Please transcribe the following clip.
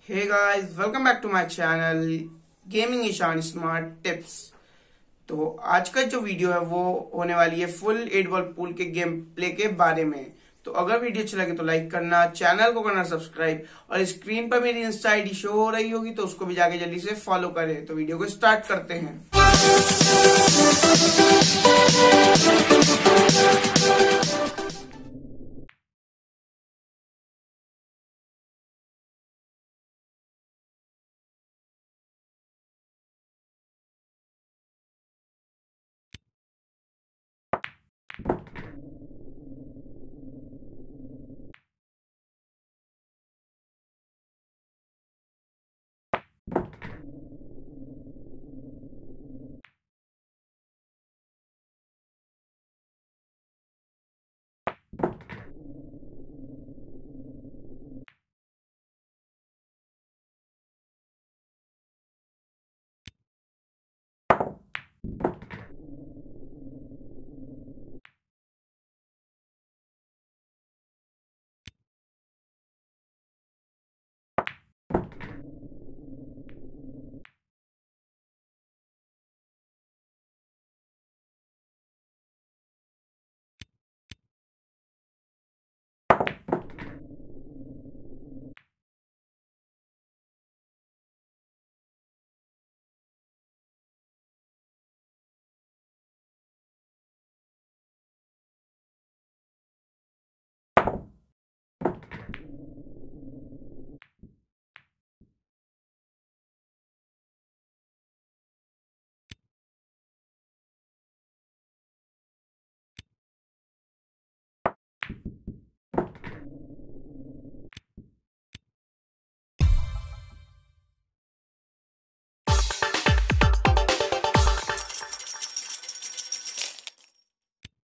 Hey guys, welcome back to my channel gaming Ishan smart tips. तो आज का जो वीडियो है वो होने वाली है फुल 8 बॉल पूल के गेम प्ले के बारे में। तो अगर वीडियो अच्छी लगे तो लाइक करना, चैनल को करना सब्सक्राइब, और स्क्रीन पर मेरी इंस्टा आईडी शो हो रही होगी तो उसको भी जाके जल्दी से फॉलो करें। तो वीडियो को स्टार्ट करते हैं।